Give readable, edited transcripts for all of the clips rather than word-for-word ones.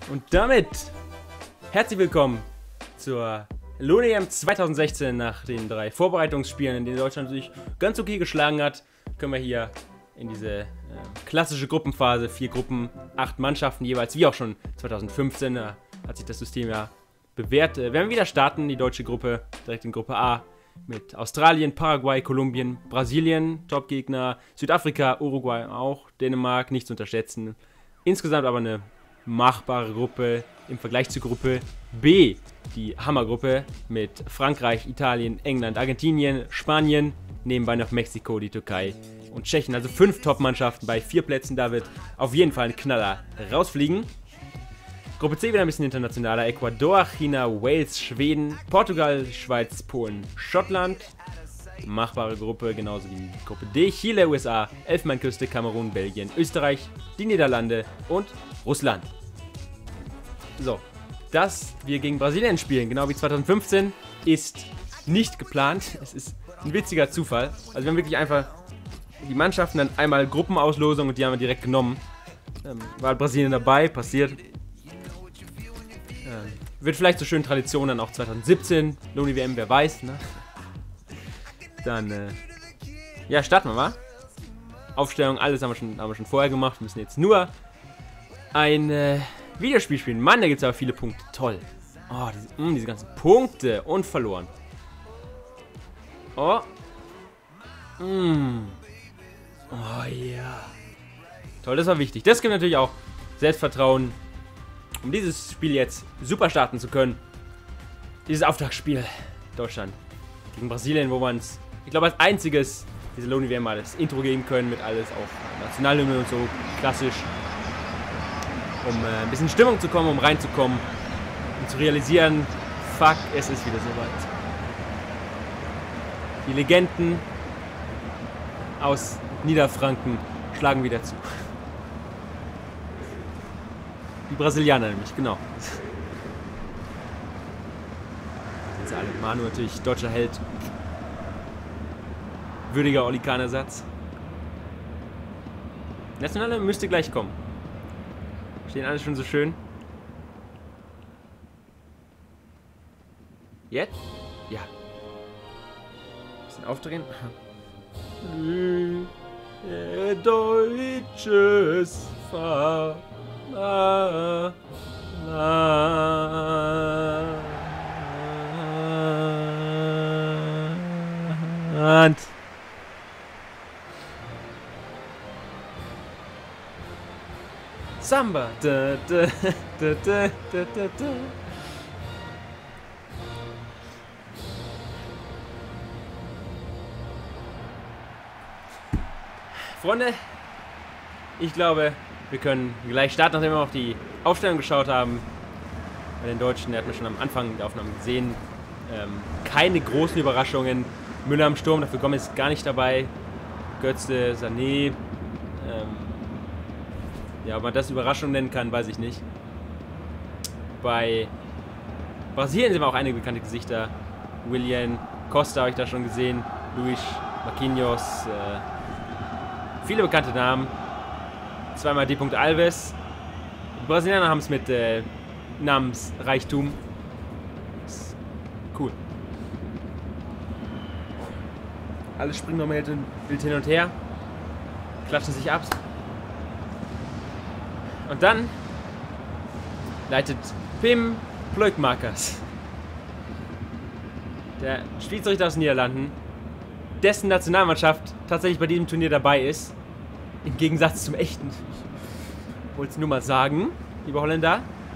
Und damit herzlich willkommen zur LoL-EM 2016 nach den 3 Vorbereitungsspielen, in denen Deutschland sich ganz okay geschlagen hat. Können wir hier in diese klassische Gruppenphase, 4 Gruppen, 8 Mannschaften jeweils, wie auch schon 2015, hat sich das System ja bewährt. Wir werden wieder starten, die deutsche Gruppe, direkt in Gruppe A, mit Australien, Paraguay, Kolumbien, Brasilien, Topgegner, Südafrika, Uruguay auch, Dänemark, nicht zu unterschätzen. Insgesamt aber eine machbare Gruppe im Vergleich zur Gruppe B, die Hammergruppe mit Frankreich, Italien, England, Argentinien, Spanien, nebenbei noch Mexiko, die Türkei und Tschechien. Also 5 Top-Mannschaften bei 4 Plätzen, da wird auf jeden Fall ein Knaller rausfliegen. Gruppe C wieder ein bisschen internationaler. Ecuador, China, Wales, Schweden, Portugal, Schweiz, Polen, Schottland. Machbare Gruppe, genauso wie Gruppe D. Chile, USA, Elfenbeinküste, Kamerun, Belgien, Österreich, die Niederlande und Russland. So, dass wir gegen Brasilien spielen, genau wie 2015, ist nicht geplant. Es ist ein witziger Zufall. Also wir haben wirklich einfach die Mannschaften dann einmal Gruppenauslosung und die haben wir direkt genommen. War Brasilien dabei, passiert. Wird vielleicht zur schönen Tradition dann auch 2017, LoL-WM, wer weiß, ne? Dann, ja, starten wir mal. Aufstellung, alles haben wir schon vorher gemacht. Wir müssen jetzt nur ein Videospiel spielen. Mann, da gibt es aber viele Punkte. Toll. Oh, diese ganzen Punkte. Und verloren. Oh. Oh ja. Toll, das war wichtig. Das gibt natürlich auch Selbstvertrauen, um dieses Spiel jetzt super starten zu können. Dieses Auftaktspiel Deutschland gegen Brasilien, wo man es, ich glaube, als einziges diese LoL-WM mal das Intro geben können, mit alles auch Nationalhymne und so, klassisch. Um ein bisschen Stimmung zu kommen, um reinzukommen und zu realisieren, fuck, es ist wieder soweit. Die Legenden aus Niederfranken schlagen wieder zu. Die Brasilianer nämlich, genau. Sind sie alle. Manu natürlich, deutscher Held. Würdiger Oli Kahn-Ersatz. Nationale müsste gleich kommen. Stehen alle schon so schön. Jetzt? Ja. Bisschen aufdrehen. Deutsches Vaterland. Samba. Da, da, da, da, da, da. Freunde, ich glaube, wir können gleich starten, nachdem wir auf die Aufstellung geschaut haben. Bei den Deutschen, der hat man schon am Anfang der Aufnahme gesehen. Keine großen Überraschungen. Müller am Sturm, dafür Gomez ist gar nicht dabei. Götze, Sané. Ja, ob man das Überraschung nennen kann, weiß ich nicht. Bei Brasilien sehen wir auch einige bekannte Gesichter. Willian, Costa habe ich da schon gesehen. Luis, Marquinhos. Viele bekannte Namen. Zweimal D. Alves. Die Brasilianer haben es mit Namensreichtum. Ist cool. Alle springen nochmal wild hin und her. Klatschen sich ab. Und dann leitet Pim Pleukmakers, der Schiedsrichter aus den Niederlanden, dessen Nationalmannschaft tatsächlich bei diesem Turnier dabei ist. Im Gegensatz zum echten. Ich wollte es nur mal sagen, liebe Holländer.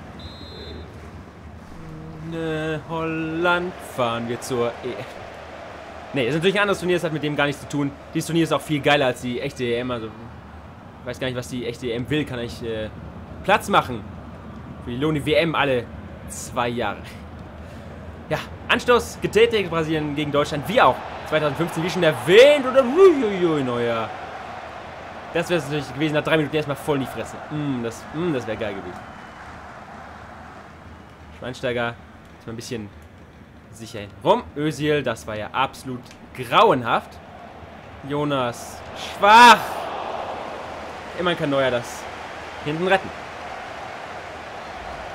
Holland fahren wir zur EM. Ne, ist natürlich ein anderes Turnier, das hat mit dem gar nichts zu tun. Dieses Turnier ist auch viel geiler als die echte EM. Also, ich weiß gar nicht, was die echte EM will. Kann ich Platz machen für die LoL-WM alle 2 Jahre. Ja, Anstoß getätigt, Brasilien gegen Deutschland, wie auch 2015, wie schon erwähnt, oder neuer. Das wäre es natürlich gewesen, nach 3 Minuten erstmal voll in die Fresse. Das wäre geil gewesen. Schweinsteiger ist mal ein bisschen sicher rum. Özil, das war ja absolut grauenhaft. Jonas, schwach. Immerhin kann Neuer das hinten retten.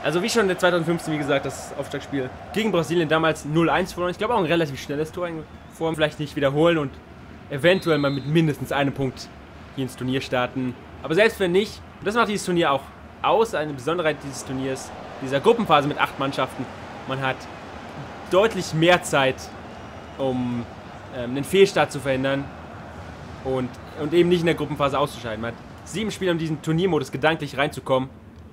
Also wie schon in 2015, wie gesagt, das Auftaktspiel gegen Brasilien damals 0-1 verloren. Ich glaube auch ein relativ schnelles Tor. Vor vielleicht nicht wiederholen und eventuell mal mit mindestens einem Punkt hier ins Turnier starten. Aber selbst wenn nicht, und das macht dieses Turnier auch aus, eine Besonderheit dieses Turniers, dieser Gruppenphase mit 8 Mannschaften, man hat deutlich mehr Zeit, um einen Fehlstart zu verhindern und eben nicht in der Gruppenphase auszuscheiden. Man hat 7 Spiele, um diesen Turniermodus gedanklich reinzukommen.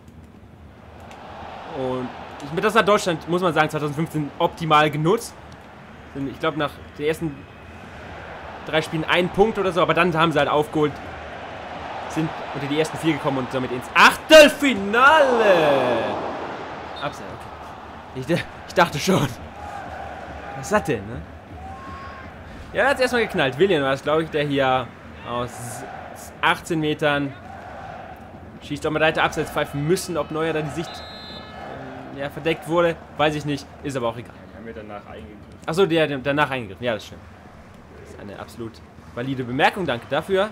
Und das hat Deutschland, muss man sagen, 2015 optimal genutzt. Ich glaube, nach den ersten 3 Spielen 1 Punkt oder so, aber dann haben sie halt aufgeholt, sind unter die ersten 4 gekommen und damit ins Achtelfinale. Abseits, okay. Ich dachte schon. Was ist das denn, ne? Ja, hat es erstmal geknallt. Willian war es, glaube ich, der hier aus 18 Metern schießt. Ob wir da hätte abseits pfeifen müssen, ob Neuer da die Sicht verdeckt wurde, weiß ich nicht. Ist aber auch egal. Haben wir danach eingegriffen. Achso, der hat danach eingegriffen. Ja, das stimmt. Das ist eine absolut valide Bemerkung. Danke dafür.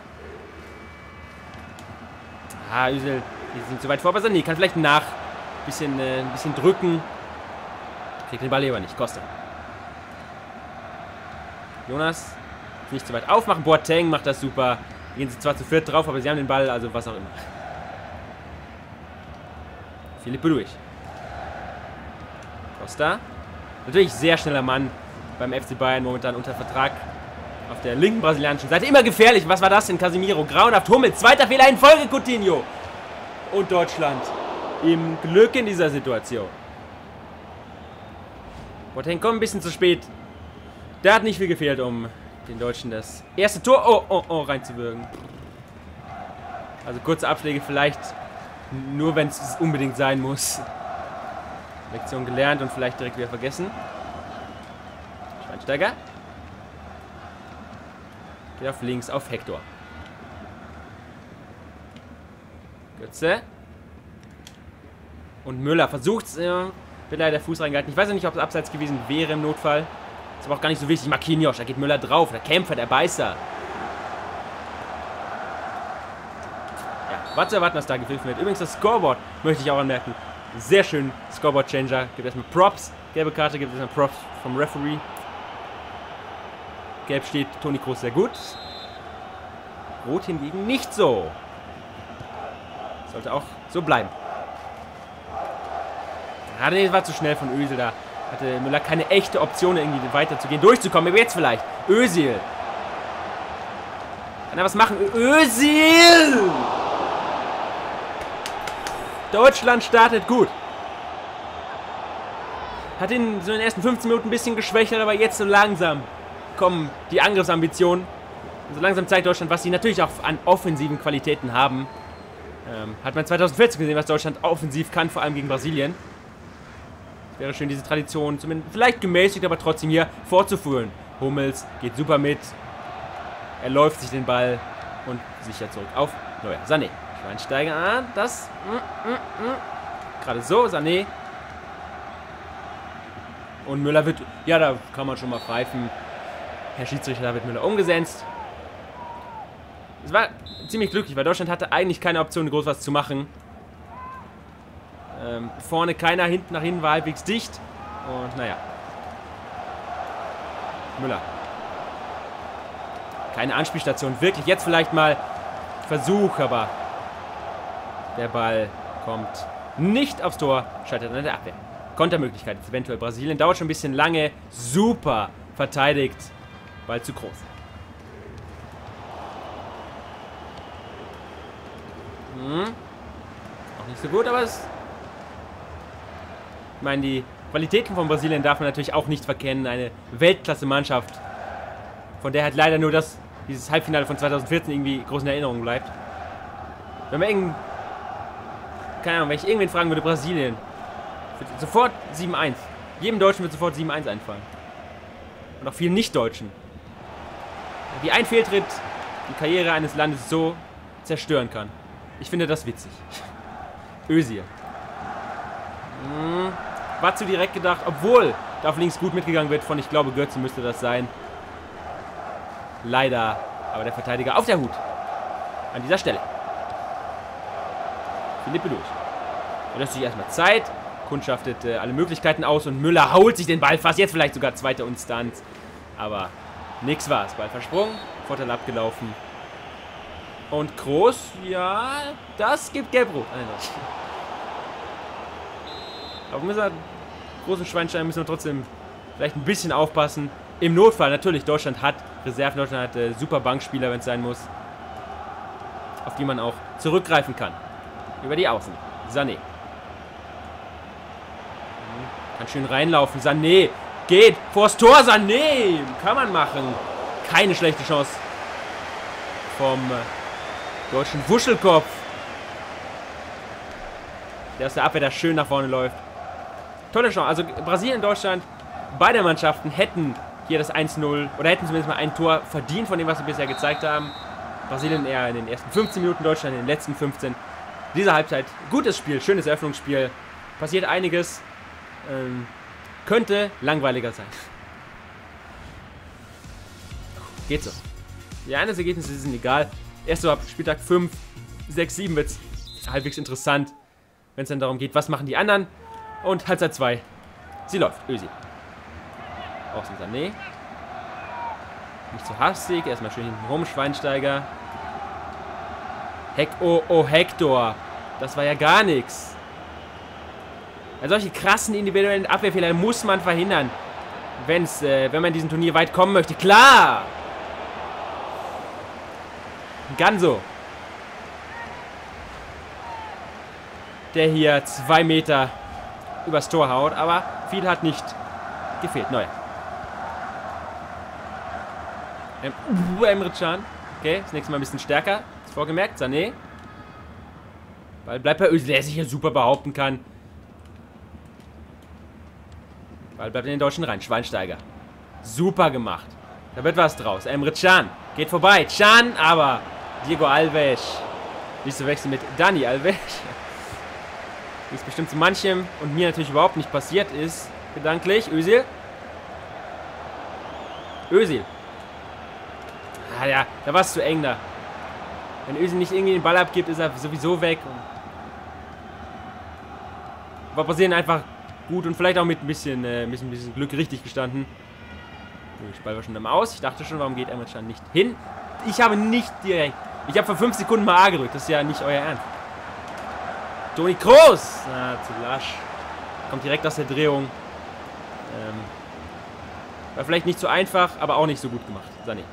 Ah, Özil, die sind zu weit vor. Aber nee, kann vielleicht ein bisschen drücken. Kriegt den Ball aber nicht. Costa. Jonas. Nicht zu weit aufmachen. Boateng macht das super. Gehen sie zwar zu 4 drauf, aber sie haben den Ball, also was auch immer. Filipe Luis. Costa. Natürlich sehr schneller Mann beim FC Bayern, momentan unter Vertrag auf der linken brasilianischen Seite. Immer gefährlich. Was war das denn? Casemiro. Grauenhaft. Hummels. Zweiter Fehler in Folge. Coutinho. Und Deutschland im Glück in dieser Situation. Boateng kommt ein bisschen zu spät. Da hat nicht viel gefehlt, um den Deutschen das erste Tor reinzuwirken. Also kurze Abschläge vielleicht nur, wenn es unbedingt sein muss. Lektion gelernt und vielleicht direkt wieder vergessen. Schweinsteiger. Geht auf links auf Hector. Götze. Und Müller versucht es. Wird leider der Fuß reingehalten. Ich weiß ja nicht, ob es abseits gewesen wäre im Notfall. Ist aber auch gar nicht so wichtig. Marquinhos, da geht Müller drauf. Der Kämpfer, der Beißer. Ja, war zu erwarten, dass da gepfiffen wird. Übrigens das Scoreboard möchte ich auch anmerken. Sehr schön Scoreboard-Changer. Gibt erstmal Props. Gelbe Karte, gibt erstmal Props vom Referee. Gelb steht Toni Kroos sehr gut. Rot hingegen nicht so. Sollte auch so bleiben. Gerade das war zu schnell von Özil. Da hatte Müller keine echte Option, irgendwie weiterzugehen, durchzukommen. Aber jetzt vielleicht. Özil. Kann er was machen? Özil! Deutschland startet gut. Hat in so den ersten 15 Minuten ein bisschen geschwächelt, aber jetzt so langsam kommen die Angriffsambitionen. Und so langsam zeigt Deutschland, was sie natürlich auch an offensiven Qualitäten haben. Hat man 2014 gesehen, was Deutschland offensiv kann, vor allem gegen Brasilien. Es wäre schön, diese Tradition zumindest vielleicht gemäßigt, aber trotzdem hier fortzuführen. Hummels geht super mit. Er läuft sich den Ball und sicher zurück auf Neuer. Sané. Schweinsteiger, das. Gerade so, Sané. Und Müller wird, ja, da kann man schon mal pfeifen. Herr Schiedsrichter, da wird Müller umgesetzt. Es war ziemlich glücklich, weil Deutschland hatte eigentlich keine Option, groß was zu machen. Vorne keiner, hinten nach hinten war halbwegs dicht. Und naja. Müller. Keine Anspielstation, wirklich. Jetzt vielleicht mal Versuch, aber der Ball kommt nicht aufs Tor, scheitert an der Abwehr. Kontermöglichkeit jetzt eventuell Brasilien. Dauert schon ein bisschen lange. Super verteidigt. Ball zu groß. Auch nicht so gut, aber es... Ich meine, die Qualitäten von Brasilien darf man natürlich auch nicht verkennen. Eine Weltklasse-Mannschaft, von der halt leider nur dieses Halbfinale von 2014 irgendwie groß in Erinnerung bleibt. Wenn man keine Ahnung, wenn ich irgendwen fragen würde, Brasilien, wird sofort 7-1. Jedem Deutschen wird sofort 7-1 einfallen. Und auch vielen Nicht-Deutschen. Wie ein Fehltritt die Karriere eines Landes so zerstören kann. Ich finde das witzig. Özil. War zu direkt gedacht, obwohl da auf links gut mitgegangen wird von, ich glaube, Götze müsste das sein. Leider, aber der Verteidiger auf der Hut. An dieser Stelle. Filipe Luis. Er lässt sich erstmal Zeit. kundschaftet alle Möglichkeiten aus und Müller haut sich den Ball fast. Jetzt vielleicht sogar zweite Instanz. Aber nix war's. Ball versprungen, Vorteil abgelaufen. Und Kroos, ja, das gibt Gelb-Rot. Aber Kroos und Schweinsteiger müssen wir trotzdem vielleicht ein bisschen aufpassen. Im Notfall, natürlich, Deutschland hat Reserven, Deutschland hat super Bankspieler, wenn es sein muss. Auf die man auch zurückgreifen kann. Über die Außen. Sané. Kann schön reinlaufen. Sané geht vors Tor. Sané kann man machen. Keine schlechte Chance vom deutschen Wuschelkopf. Der aus der Abwehr da schön nach vorne läuft. Tolle Chance. Also Brasilien, Deutschland, beide Mannschaften hätten hier das 1-0 oder hätten zumindest mal ein Tor verdient von dem, was sie bisher gezeigt haben. Brasilien eher in den ersten 15 Minuten, Deutschland in den letzten 15. Diese Halbzeit, gutes Spiel, schönes Eröffnungsspiel. Passiert einiges. Könnte langweiliger sein. Geht so. Die anderen Ergebnisse sind egal. Erst so ab Spieltag 5, 6, 7 wird es halbwegs interessant, wenn es dann darum geht, was machen die anderen. Und Halbzeit 2. Sie läuft. Özil. Außen Sané. Nicht zu hastig. Erstmal schön hinten rum. Schweinsteiger. Oh, Hector. Das war ja gar nichts. Also solche krassen individuellen Abwehrfehler muss man verhindern. Wenn man in diesem Turnier weit kommen möchte. Klar! Ganso. Der hier 2 Meter übers Tor haut. Aber viel hat nicht gefehlt. Neuer. Emre Can. Okay, das nächste Mal ein bisschen stärker. Ist vorgemerkt. Sané. Ball bleibt bei Özil, der sich hier super behaupten kann. Ball bleibt in den Deutschen rein. Schweinsteiger. Super gemacht. Da wird was draus. Emre Can. Geht vorbei. Can, aber Diego Alves. Nicht zu wechseln mit Dani Alves. Wie es bestimmt zu manchem und mir natürlich überhaupt nicht passiert ist. Gedanklich. Özil. Özil. Ah ja, da war es zu eng da. Wenn Özil nicht irgendwie den Ball abgibt, ist er sowieso weg. Aber Brasilien einfach gut und vielleicht auch mit ein bisschen Glück richtig gestanden. Der Ball war schon am Aus. Ich dachte schon, warum geht Emre Can nicht hin? Ich habe nicht direkt. Ich habe vor 5 Sekunden mal A gedrückt. Das ist ja nicht euer Ernst. Toni Kroos. Ah, zu lasch. Kommt direkt aus der Drehung. War vielleicht nicht so einfach, aber auch nicht so gut gemacht. Sané.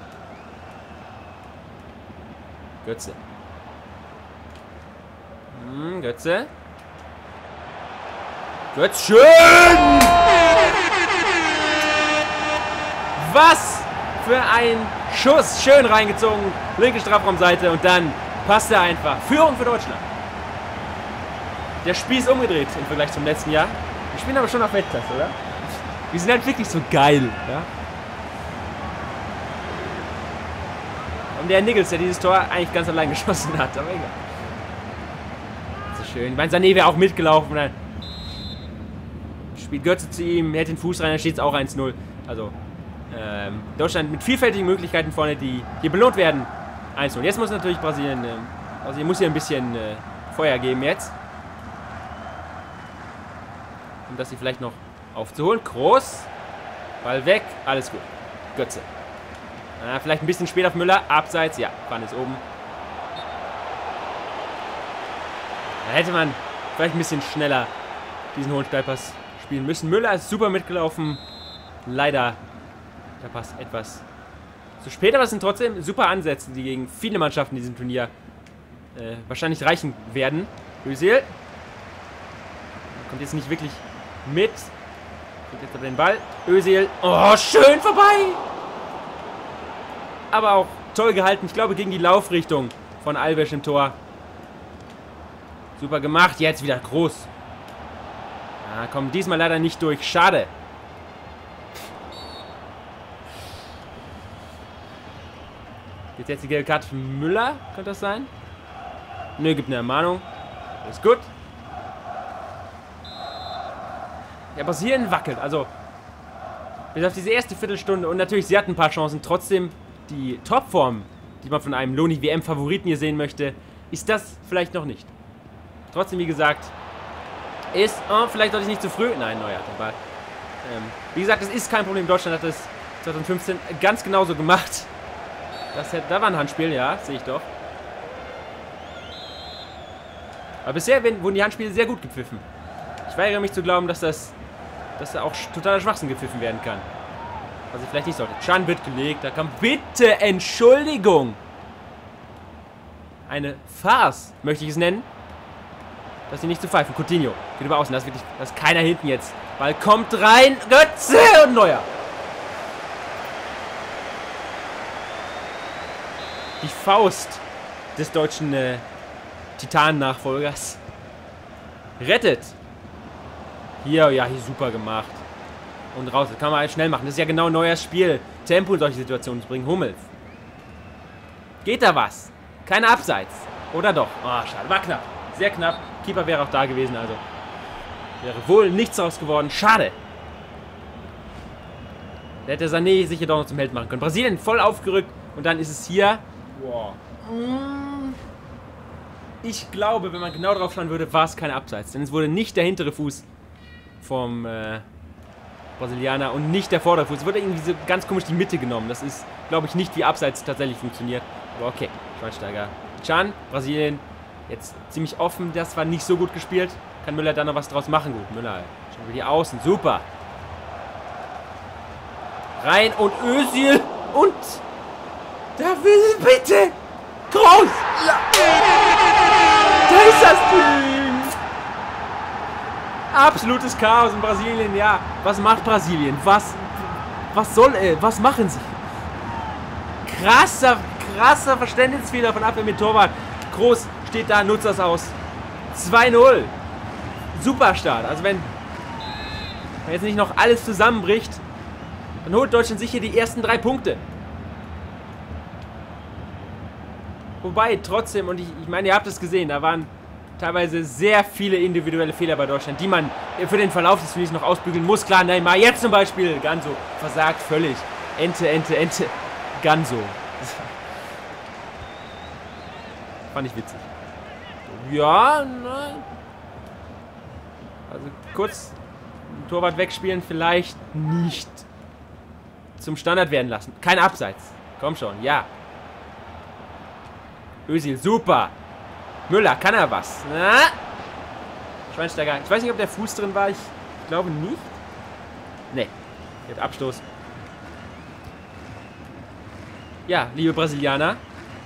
Götze. Götze. Götze. Schön! Was für ein Schuss. Schön reingezogen. Linke Strafraumseite und dann passt er einfach. Führung für Deutschland. Der Spieß umgedreht im Vergleich zum letzten Jahr. Wir spielen aber schon auf Weltklasse, oder? Wir sind halt wirklich so geil, ja? Und der Niggles, der dieses Tor eigentlich ganz allein geschossen hat, aber egal. So schön. Ich meine, Sané wäre auch mitgelaufen. Dann spielt Götze zu ihm, hält den Fuß rein, dann steht es auch 1-0. Also, Deutschland mit vielfältigen Möglichkeiten vorne, die hier belohnt werden. 1-0. Jetzt muss natürlich Brasilien muss hier ein bisschen Feuer geben jetzt. Um das hier vielleicht noch aufzuholen. Kroos. Ball weg. Alles gut. Götze. Vielleicht ein bisschen spät auf Müller. Abseits. Ja, Bahn ist oben. Da hätte man vielleicht ein bisschen schneller diesen hohen Steilpass spielen müssen. Müller ist super mitgelaufen. Leider der Pass etwas zu spät. Aber es sind trotzdem super Ansätze, die gegen viele Mannschaften in diesem Turnier wahrscheinlich reichen werden. Özil. Kommt jetzt nicht wirklich mit. Kriegt jetzt aber den Ball. Özil. Oh, schön vorbei. Aber auch toll gehalten. Ich glaube, gegen die Laufrichtung von Alves im Tor. Super gemacht. Jetzt wieder Kroos. Kommt diesmal leider nicht durch. Schade. Jetzt die gelbe Karte für Müller. Könnte das sein? Nö, gibt eine Ermahnung. Ist gut. Ja, Brasilien wackelt. Also, bis auf diese erste Viertelstunde. Und natürlich, sie hatten ein paar Chancen. Trotzdem, die Topform, die man von einem Loni-WM-Favoriten hier sehen möchte, ist das vielleicht noch nicht. Trotzdem, wie gesagt, Ist, oh, vielleicht sollte ich nicht zu früh. Nein, Neuer hat den Ball. Wie gesagt, das ist kein Problem. Deutschland hat das 2015 ganz genauso gemacht. Da war ein Handspiel, ja, sehe ich doch. Aber bisher wurden die Handspiele sehr gut gepfiffen. Ich weigere mich zu glauben, dass da auch totaler Schwachsinn gepfiffen werden kann. Was ich vielleicht nicht sollte. Can wird gelegt. Da kam bitte Entschuldigung. Eine Farce, möchte ich es nennen. Dass sie nicht zu pfeifen. Coutinho geht über außen. Das ist keiner hinten jetzt. Ball kommt rein. Götze und Neuer. Die Faust des deutschen Titan-Nachfolgers rettet. Hier super gemacht. Und raus. Das kann man halt schnell machen. Das ist ja genau ein neues Spiel. Tempo in solche Situationen zu bringen. Hummels. Geht da was? Keine Abseits. Oder doch? Oh, schade. War knapp. Sehr knapp. Keeper wäre auch da gewesen, also. Wäre wohl nichts raus geworden. Schade. Da hätte Sané sich hier doch noch zum Held machen können. Brasilien voll aufgerückt. Und dann ist es hier. Wow. Ich glaube, wenn man genau drauf schauen würde, war es keine Abseits. Denn es wurde nicht der hintere Fuß vom Brasilianer und nicht der vordere Fuß. Es wurde irgendwie so ganz komisch die Mitte genommen. Das ist, glaube ich, nicht wie Abseits tatsächlich funktioniert. Aber okay. Schweinsteiger. Can, Brasilien. Jetzt ziemlich offen. Das war nicht so gut gespielt. Kann Müller da noch was draus machen? Gut, Müller. Schon wieder die Außen. Super. Rein und Özil. Und da will bitte. Groß. Ja. Da ist das Ding. Absolutes Chaos in Brasilien. Ja, was macht Brasilien? Was machen sie? Krasser Verständnisfehler von Abwehr mit Torwart. Groß steht da, nutzt das aus. 2-0. Super Start. Also wenn jetzt nicht noch alles zusammenbricht, dann holt Deutschland sicher die ersten 3 Punkte. Wobei trotzdem, und ich meine, ihr habt es gesehen, da waren teilweise sehr viele individuelle Fehler bei Deutschland, die man für den Verlauf des Spiels noch ausbügeln muss. Klar, Neymar, jetzt zum Beispiel, Ganso, versagt völlig. Ente, Ganso. Fand ich witzig. Ja, nein. Also kurz Torwart wegspielen, vielleicht nicht. Zum Standard werden lassen. Kein Abseits. Komm schon, ja. Özil, super. Müller, kann er was? Na? Schweinsteiger. Ich weiß nicht, ob der Fuß drin war. Ich glaube nicht. Nee. Jetzt Abstoß. Ja, liebe Brasilianer.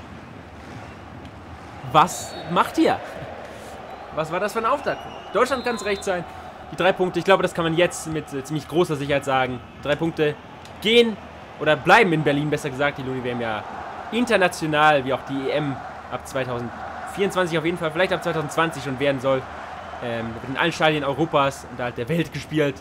Was macht ihr? Was war das für ein Auftakt? Deutschland kann es recht sein. Die 3 Punkte, ich glaube, das kann man jetzt mit ziemlich großer Sicherheit sagen. 3 Punkte gehen oder bleiben in Berlin, besser gesagt. Die Luni-WM ja international, wie auch die EM ab 2024 auf jeden Fall, vielleicht ab 2020 schon werden soll. Wird in allen Stadien Europas und halt der Welt gespielt.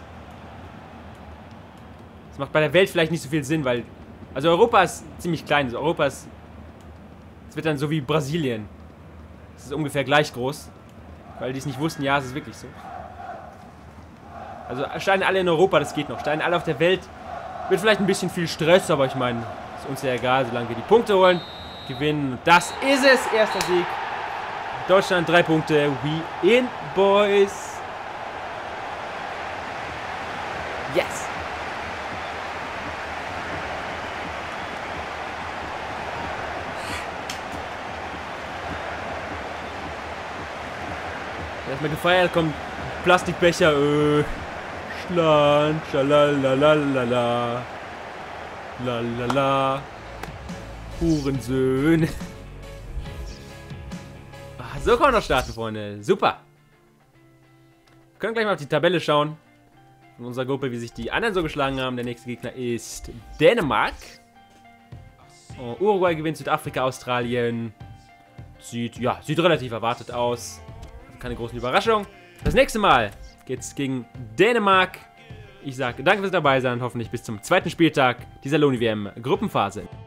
Das macht bei der Welt vielleicht nicht so viel Sinn, weil... Also Europa ist ziemlich klein. Also Europa ist... Es wird dann so wie Brasilien. Es ist ungefähr gleich groß. Weil die es nicht wussten, ja, es ist wirklich so. Also steigen alle in Europa, das geht noch. Steigen alle auf der Welt. Wird vielleicht ein bisschen viel Stress, aber ich meine, ist uns ja egal, solange wir die Punkte holen, gewinnen. Das ist es, erster Sieg. Deutschland 3 Punkte. We in, boys. Yes. Erstmal gefeiert, kommt Plastikbecher. Schland, schalalalala. Lalala. Hurensöhn. So kann man noch starten, Freunde. Super. Wir können gleich mal auf die Tabelle schauen. Von unserer Gruppe, wie sich die anderen so geschlagen haben. Der nächste Gegner ist Dänemark. Uruguay gewinnt, Südafrika, Australien. Sieht relativ erwartet aus. Keine großen Überraschungen. Das nächste Mal geht's gegen Dänemark. Ich sage danke fürs Dabeisein und hoffentlich bis zum 2. Spieltag dieser Luni-WM Gruppenphase.